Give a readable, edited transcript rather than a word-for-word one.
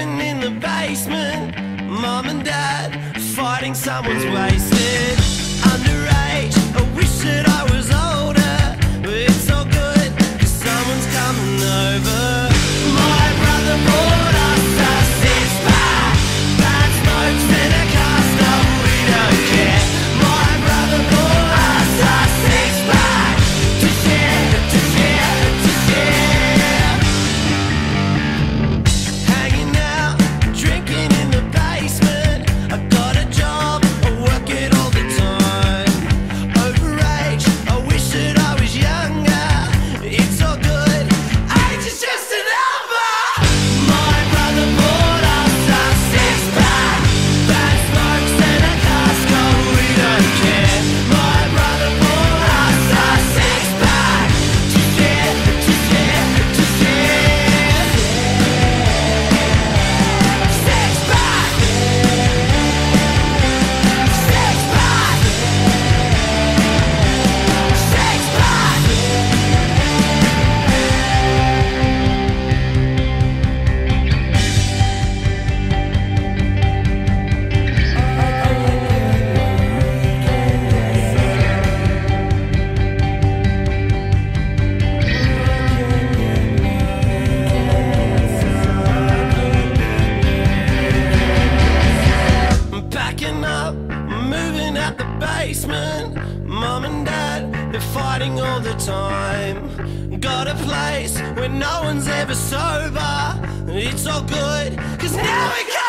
living in the basement, mom and dad fighting someone's wasted. Underage, I wish that I was older, but it's all good, 'cause someone's coming over. My brother brought us a six-pack, bad smokes and a cask, no, we don't care. My brother brought us a six-pack to share, to share, to share. Hanging out, drinking in the basement. I got a job, I work it all the time. Overage, I wish that I was younger. It's all good, age is just a number. My brother bought us a six-pack, bad smokes and a cask, oh, we don't care. My brother bought us a six-pack to share, to share, to share. Six-pack, six-pack, six-pack. I'm packing up, moving out the basement. Mom and dad, they're fighting all the time. Got a place where no one's ever sober. It's all good, 'cause now we got